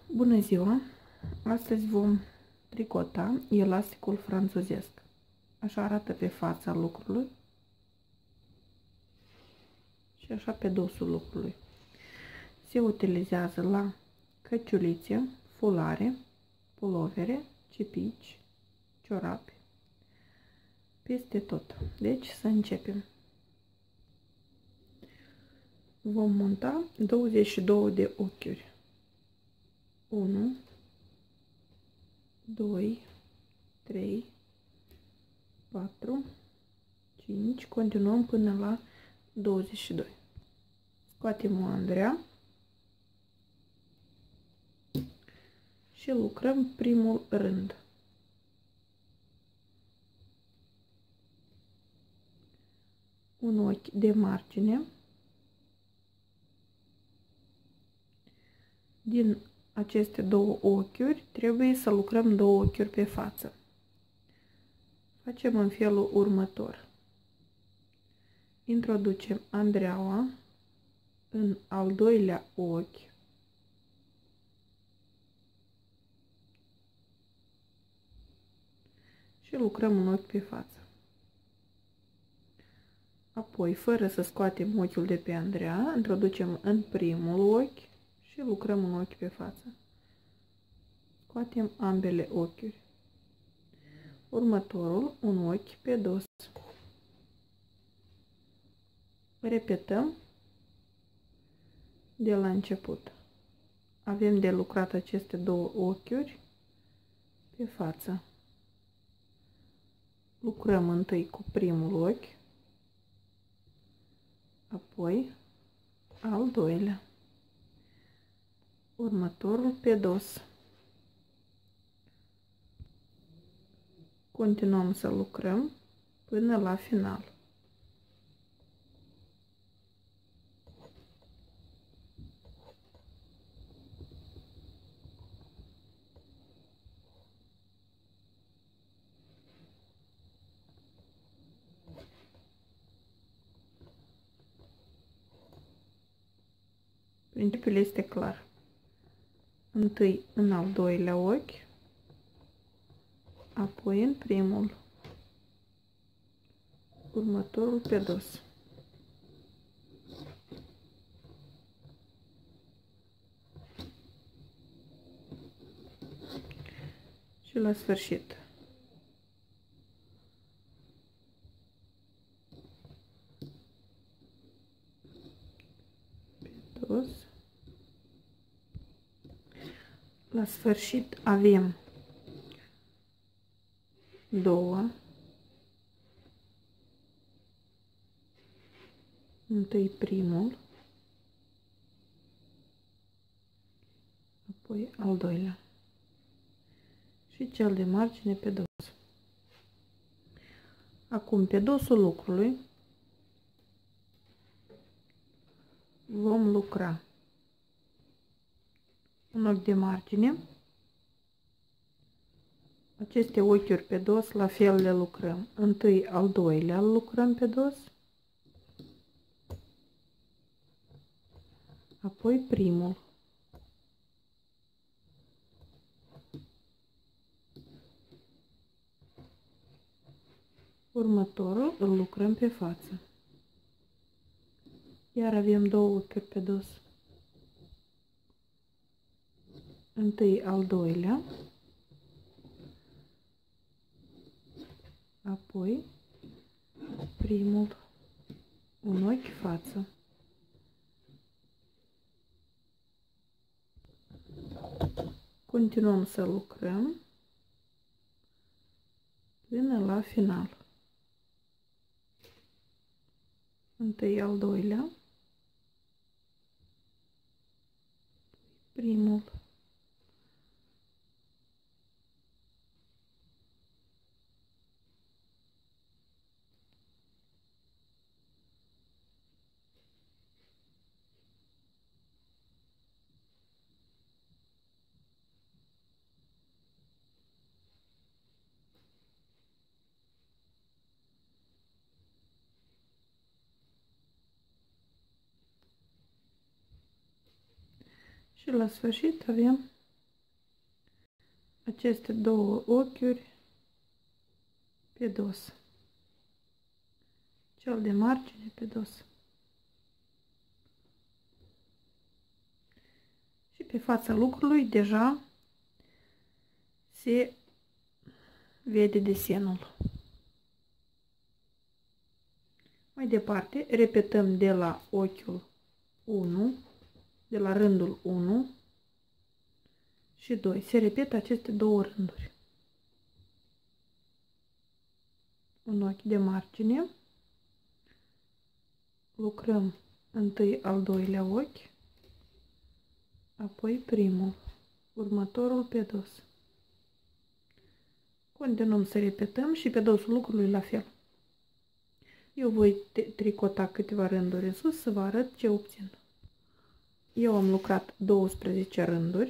Bună ziua! Astăzi vom tricota elasticul franțuzesc. Așa arată pe fața lucrului și așa pe dosul lucrului. Se utilizează la căciulițe, fulare, pulovere, cipici, ciorapi, peste tot. Deci să începem. Vom monta 22 de ochiuri. 1, 2, 3, 4, 5, continuăm până la 22. Scoatem mandrea și lucrăm primul rând. Un ochi de margine. Din aceste două ochiuri trebuie să lucrăm două ochiuri pe față. Facem în felul următor. Introducem andreaua în al doilea ochi. Și lucrăm un ochi pe față. Apoi, fără să scoatem ochiul de pe andrea, introducem în primul ochi și lucrăm un ochi pe față. Scoatem ambele ochiuri. Următorul, un ochi pe dos. Repetăm de la început. Avem de lucrat aceste două ochiuri pe față. Lucrăm întâi cu primul ochi, apoi al doilea. Următorul pe dos. Continuăm să lucrăm până la final. Principiul este clar. Întâi în al doilea ochi, apoi în primul, următorul pe dos. Și la sfârșit. Pe dos. La sfârșit avem două. Întâi primul, apoi al doilea și cel de margine pe dos. Acum, pe dosul lucrului vom lucra un ochi de margine. Aceste ochiuri pe dos la fel le lucrăm. Întâi al doilea îl lucrăm pe dos, apoi primul. Următorul îl lucrăm pe față. Iar avem două ochiuri pe dos. Întâi al doilea, apoi primul, un ochi față. Continuăm să lucrăm până la final. Întâi al doilea, primul. Și la sfârșit avem aceste două ochiuri pe dos. Cel de margine pe dos. Și pe fața lucrului deja se vede desenul. Mai departe, repetăm de la ochiul 1, de la rândul 1 și 2. Se repetă aceste două rânduri. Un ochi de margine. Lucrăm întâi al doilea ochi, apoi primul, următorul pe dos. Continuăm să repetăm și pe dosul lucrului la fel. Eu voi tricota câteva rânduri în sus să vă arăt ce obțin. Eu am lucrat 12 rânduri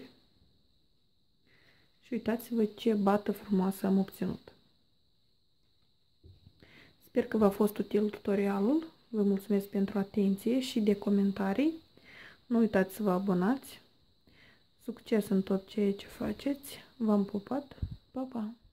și uitați-vă ce bată frumoasă am obținut. Sper că v-a fost util tutorialul. Vă mulțumesc pentru atenție și de comentarii. Nu uitați să vă abonați. Succes în tot ceea ce faceți. V-am pupat. Pa, pa!